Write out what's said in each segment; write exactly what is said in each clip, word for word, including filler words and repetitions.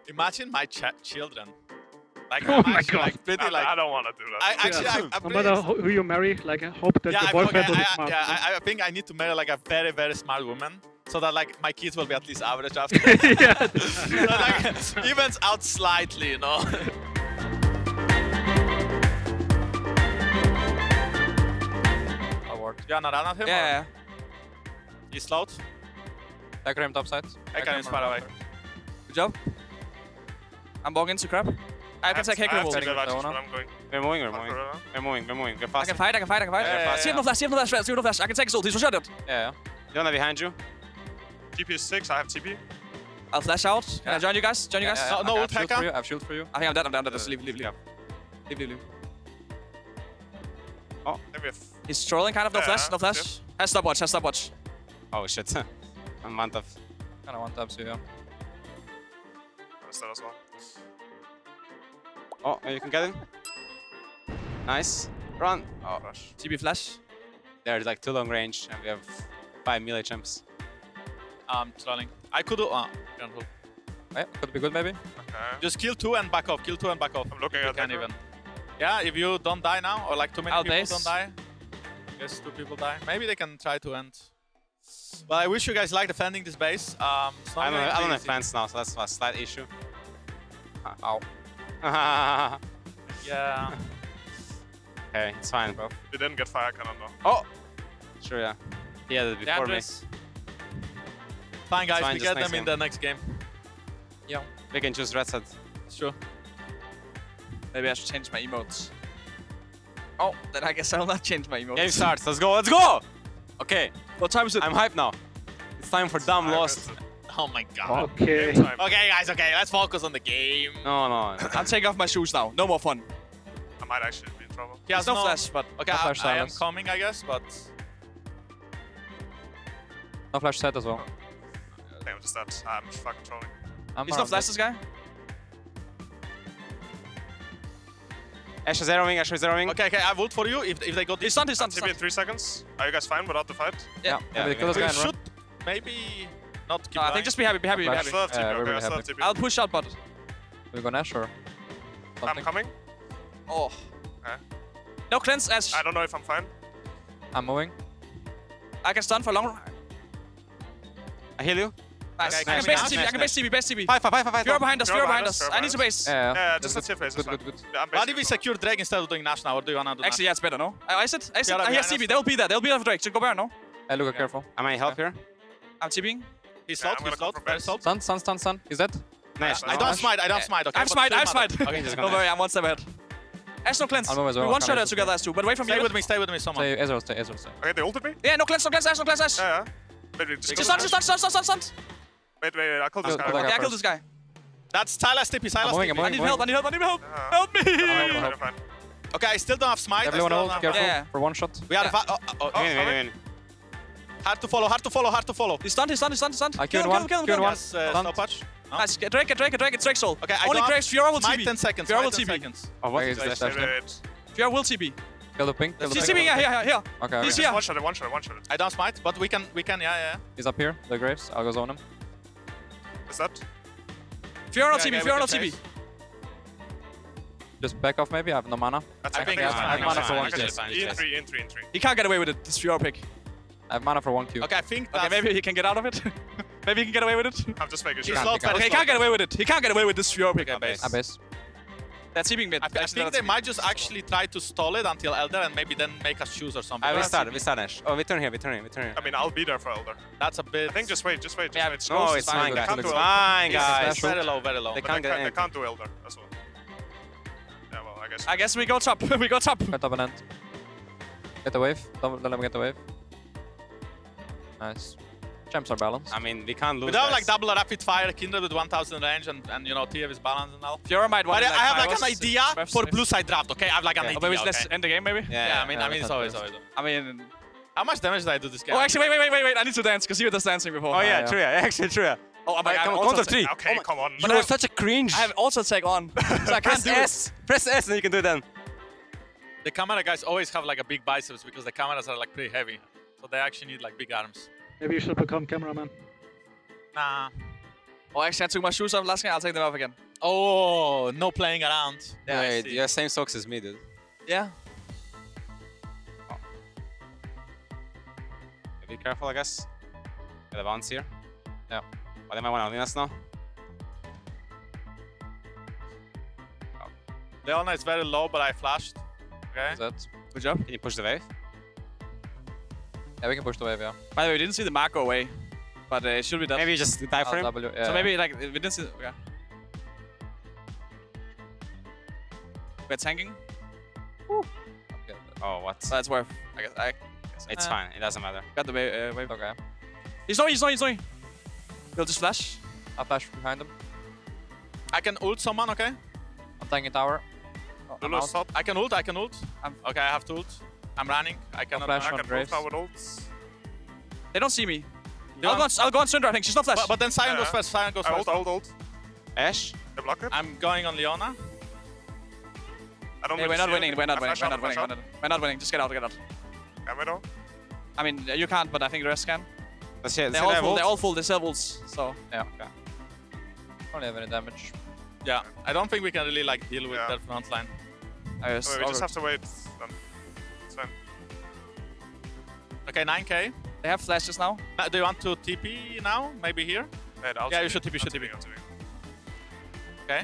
Imagine my ch children. Like, Oh I'm my actually, God. like pretty I, like. I don't want to do that. I actually, Yeah. I, I'm No pretty, matter who who you marry, like I hope that yeah, your I, boyfriend okay, will be I, smart. yeah, I, I think I need to marry like a very, very smart woman, so that like my kids will be at least average after. yeah. So, like evens out slightly, you know. I'll ward. You wanna run at him? Yeah, or- yeah, yeah. He's slowed. Dagger him top side. I can inspire away. Good job. I'm walking into crab. I can take I Heckler have wall. to I take advantage, Leona. but I'm going. We're moving, we're Not moving. for Leona. We're moving, we're moving. We're can fast. fight, I can fight, I can fight. Yeah, yeah, See him yeah. no flash, see him no flash, see him no flash. I can take his ult, he's one shot it. Yeah, yeah. Leona behind you. T P is six, I have T P. I'll flash out. Can I Yeah. join you guys? Join you guys? No, no Okay, I ult have shield hacker. for you. I have shield for you. I think I'm dead, I'm dead, I'm dead. Leave, leave, leave. Leave, leave, leave. Then we have. He's trolling kind of, no Yeah, flash, no yeah. flash. Has stopwatch, has stopwatch. Oh shit. I'm Mantaf. Kinda one tap, so yeah. That's that as well. Oh, you can get him. Nice. Run. Oh, Flash. T B flash. they're like too long range, and we have five melee champs. Um, trolling. I could do. Uh, can't hold. Yeah, could be good maybe. Okay. Just kill two and back off. Kill two and back off. I'm looking You at can Heckler. even. Yeah, if you don't die now, or like too many I'll people base. don't die. Yes, two people die. Maybe they can try to end. Well, I wish you guys like defending this base. Um, it's not I don't, going I to don't be have easy. plans now, so that's a slight issue. Ow. Yeah. Okay, it's fine, bro. We didn't get fire cannon though. Oh! Sure, yeah. He had it before me. Dangerous. Fine, guys. Fine, we just get next them in game. the next game. Yeah. We can choose red set. It's true. Maybe I should change my emotes. Oh, then I guess I'll not change my emotes. Game starts, let's go, let's go! Okay, What time is it? I'm hyped now. It's time for dumb I lost. missed it. Oh my god. Okay. Game time. Okay, guys. Okay, let's focus on the game. No, no. I'm taking off my shoes now. No more fun. I might actually be in trouble. He has There's no flash, but Okay, no I, flash I am silence. coming, I guess, but No flash set as well. I think I'm just dead. I'm just fucking trolling. He's no flash, this guy. Ashe zeroing, Ashe zeroing. okay, okay. I vote for you if if they got He's this. stunned, he's I'm stunned, T P in stunned. three seconds. Are you guys fine without the fight? Yeah, Yeah, maybe we kill this We guy and run. should maybe not keep No, I going. think just be happy, be happy, be I happy. still have T P. Uh, Okay, we're I really still have happy. T P. I'll push out, but We go Nash or I'm something? coming. oh, Okay. no cleanse Ash. I don't know if I'm fine. I'm moving. I can stun for long. I heal you. Nice. Okay, I can nice, base nice, T V, I nice, can nice. base T V, base T V. Five, five, five, five. Fiora behind us, Fiora Fiora behind behind us. us, I need to Fiora base. Yeah, yeah. Yeah, just let's hit phase. Good, good, good. Yeah, I'm What if basically we secure Drake instead of doing Nash now, or do you wanna do Nash? Actually, yeah, it's better, no? I ice it, ice it. Fiora I hear behind T V, us. they'll be there, they'll be there for Drake. So go Baron, no? Hey, Luca, careful. Am I help here? I'm TPing. He's Yeah, slowed, I'm he's gonna slowed, come very from slowed. Stun, stun, stun, stun. He's dead. Nice. I don't smite, I don't smite, okay? I'm but smite, still I'm matter. smite. Okay, just Don't gonna worry, I'm one step ahead. Ash, no cleanse. I'll move as well, We one I'm shot coming. it together as two, but wait from Stay me. with me, stay with me, someone. Stay, Ezreal, stay, Ezreal, stay. Okay, they ulted me. Yeah, no cleanse, no cleanse, Ash, no cleanse, Ash. Yeah, yeah. Wait, wait, just Just kill stun, this just stun, stun, stun, stun, stun. Wait, wait, wait, I killed this Kill- guy. kill that Yeah, guy I killed first. this guy. That's Silas T P, Silas moving, T P. I'm I moving. need help, I need help, I need help. Yeah. Help me! Fine, help. fine, fine. Okay, I still don't have smite. I Everyone still ult, don't have- careful. Yeah. For one shot. We are Yeah. va- oh, oh, oh, Win, win, sorry. win. Hard to follow, hard to follow, hard to follow. He's stunned, he's stunned, he's stunned, he's stunned. I Kill killed him, one, kill him, killed kill him. one. Yes, uh, Stunned. stopwatch. No? Nice, get Drake, get Drake, get Drake, it's Drake's soul. Okay, I Only don't Drake's, Fiora will smite T P. ten seconds, Fiora smite will ten T P. seconds. Oh, what? Okay, is he's this? dead. Wait, wait. Fiora will T P. Kill the ping, kill the He's ping. TPing, yeah, here, here, here. Okay, He's okay. here. One shot it, one shot it, one shot it. I don't smite, but we can, we can, yeah, yeah. He's up here, the graves. I'll go zone him. Is that? Fiora no Yeah, T P, yeah, we Fiora can no T P. chase. Just back off maybe, I have no mana. That's I think it's fine. fine, I mana for can one chase. chase. In three, in three, in three. He can't get away with it, this Fiora pick. I have mana for one Q. Okay, I think Okay, that's... maybe he can get out of it. Maybe he can get away with it. I'm just making He's sure. slowed, can't. very Okay, he slowed. can't get away with it. He can't get away with this Fiora pick. Okay, base. I base. That's TPing mid. I, th I think they might just actually try to stall it until Elder and maybe then make us choose or something. Ah, we That's- start, we start Ashe. Oh, we turn here, we turn here, we turn here. I mean, I'll be there for Elder. That's a bit... I think just wait, just wait, just Yeah, wait. it's No, Ghost it's is fine, fine, guys. can't It's do it. fine, It's guys. very low, very low. They But can't they, get can't, they anything. can't do Elder as well. Yeah, well, I guess. I guess we go top. We go top. Cut up an end. Get the wave. Don't let him get the wave. Nice. Champs are balanced. I mean, we can't lose. We don't have guys. like double rapid fire, Kindred with one thousand range and, and you know, T F is balanced and all. Fiora might want But to I have like an Kairos, idea perhaps, for if- blue side draft, okay? I have like an Or idea, maybe okay? let's end the game, maybe? Yeah, Yeah, I mean, yeah, I mean, we it's can always, do always. I mean... How much damage did I do this game? Oh, actually, wait, wait, wait, wait, wait. I need to dance, because you were just dancing before. Oh, yeah, yeah. true, yeah. Actually, true, yeah. Oh, I'm Hey, like, come I'm on, also counter three. Okay, come on. You I are have- such a cringe. I have also take on, so I can't Press do it. S. Press S and you can do it then. The camera guys always have like a big biceps because the cameras are like pretty heavy. So they actually need like big arms. Maybe you should become cameraman. Nah. Oh, actually, I took my shoes off last game. I'll take them off again. Oh, no playing around. Yeah, I Wait, see. you have same socks as me, dude. Yeah. Be careful, I guess. Get a bounce here. Yeah. But they might want to lean us now. Leona is very low, but I flashed. Okay. Is that? Good job. Can you push the wave? Yeah, we can push the wave, yeah. By the way, we didn't see the mark go away, but uh, it should be done. Maybe just die for I'll him. W, yeah. So maybe like we didn't see. The, okay. We're tanking. Okay, Oh, what? So that's worth. I guess. I guess. It's uh, fine. It doesn't matter. Got the wave. Uh, wave. okay. He's not. He's not. He's not. He'll just flash. I'll flash behind him. I can ult someone, okay? I'm tanking tower. Oh, I'm Lulu, out. stop. I can ult, I can ult. I'm- Okay, I have to ult. I'm running. I cannot. flash I on can move Graves. now with ults. They don't see me. You I'll go, on, want- I'll go on Syndra, I think. She's not flash. But, but then Sion Yeah. goes first. Sion goes I first. ult, ult, ult. Ash? They block it. I'm going on Leona. I don't Hey, really we're not see winning. anything. We're not I winning. flash We're out, not I winning. flash We're out. not, we're not winning. Just get out. Get out. Can we though? I mean, uh, you can't, but I think the rest can. Does she, does They're she all have full. ult? They're all full. They're servals. So Yeah. Don't have any damage. Yeah, I don't think we can really like deal with Yeah. that front line. I just. So we just have to wait. Then. It's fine. Okay, nine K. They have flashes now. Uh, Do you want to T P now? Maybe here? Wait, I'll Yeah, T you P. should T P, I'll should T P. I'll T P. Okay.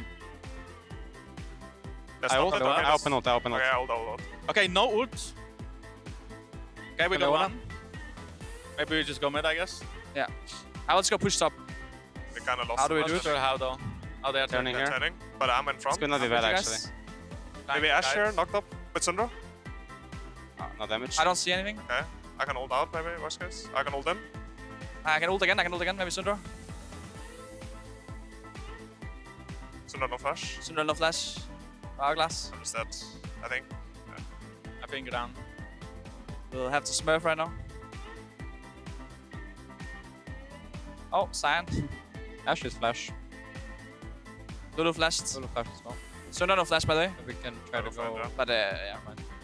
That's I not open that ult. okay, I open ult. I open ult. Okay, ult, ult, ult. Okay, no ult. Okay, we got Leona. one. Maybe we just go mid, I guess. Yeah. Now let's go push top. We kind of lost. How do we the do Not match. sure how though. Oh, they're Turning turning. They're here. turning, but I'm in It's front. good not be With bad, you actually. guys. Maybe Ash here, knocked up with Syndra. Oh, no damage. I don't see anything. Okay. I can ult out, maybe, worst case. I can ult in. I can ult again. I can ult again. Maybe Syndra. Syndra no flash. Syndra no flash. Hourglass. I'm just dead, I think. I think down. We'll have to smurf right now. Oh, Sion. Ash is flash. Lulu flashed. Solo flash as well. Syndra no flash, by the way. We can try to I'll find go. out. But uh, yeah.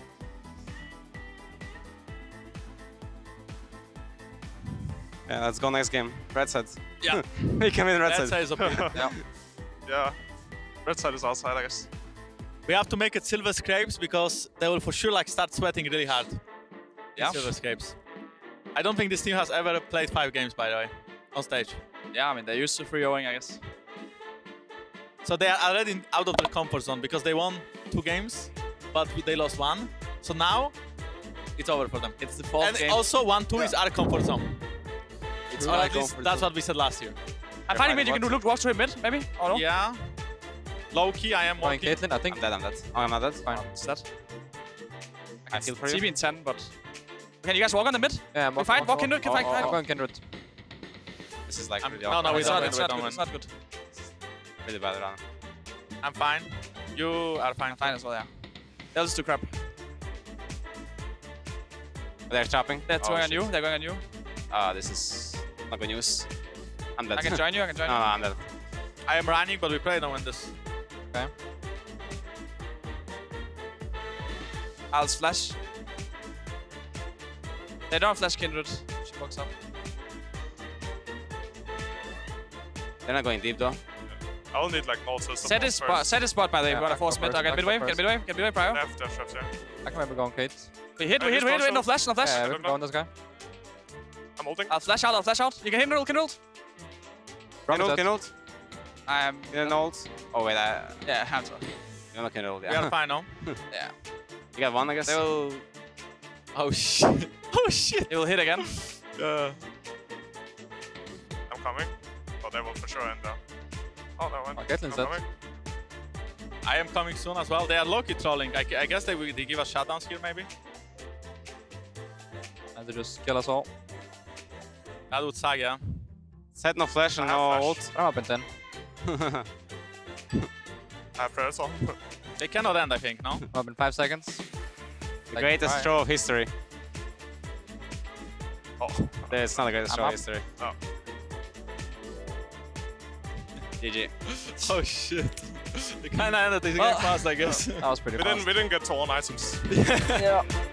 Yeah, let's go next game. Red side. Yeah. We can win red That side. is okay. Yeah. Yeah. Red side is outside, I guess. We have to make it silver scrapes because they will for sure like start sweating really hard. in Yeah. Silver scrapes. I don't think this team has ever played five games, by the way, on stage. Yeah, I mean, they're used to three oh-ing, I guess. So they are already out of their comfort zone because they won two games, but they lost one. So now it's over for them. It's the fourth And game. also one two is our comfort zone. It's Or my at least comfort that's zone. what we said last year. I'm finding mid. You can do look walk to him mid, maybe? Oh no? Yeah. Low key, I am Going walking. Caitlyn, I I'm think. dead, I'm dead. Oh, I'm not dead. Fine. It's that. I feel for T V you. in ten, but. Can you guys walk on the mid? Yeah, I'm We fight, walk Kindred, can fight, I'm fight. going Kindred. This is like I'm- really no, no, awkward. we It's don't not, win, it's we not don't good. win. It's not good. Really bad run. I'm fine. You are fine. Fine as well, yeah. They'll just do crap. They're chopping. They're Oh, going on shit. you. They're going on you. Ah, this is not good news. I'm dead. I can join you. I can join No, you. no, I'm dead. I am running, but we probably don't win this. Okay. I'll flash. They don't flash Kindred. She walks up. They're not going deep though. I'll need like no system. Set his spot. Set his spot by the way. Yeah, We gotta back force up mid. first, I get back midway. up Get first. midway. Get midway prior. Left, left, left, yeah. I can maybe go on Kate. We hit. We I hit. just We hit. also- No flash. No flash. Yeah, we don't can know. go on this guy. I'm ulting. I'll flash out. I'll flash out. You can hit ult. Can ult. Can ult, Dead. can ult. I'm. Can ult. Oh wait, I... Yeah, hands up. You're not can ult, We yeah. are fine now. Yeah. You got one, I guess. They will. Oh shit. Oh shit. They will hit again. Uh, I'm coming. But they will for sure end up. Oh, no one. Oh, Caitlyn's I'm dead. coming. I am coming soon as well. They are low-key trolling. I, I guess they will they give us shutdowns here maybe. And they just kill us all. That would suck, yeah. Set no flash and I have no flash. ult. I'm up in ten. I have prayers on. They cannot end, I think, no? I'm up in five seconds. The Like, greatest fine. throw of history. Oh. It's not the greatest I'm throw of up. history. Oh. G G. Oh shit. They kinda ended this Well- game fast, I guess. That was pretty We fast. didn't, we didn't get to one items. Yeah.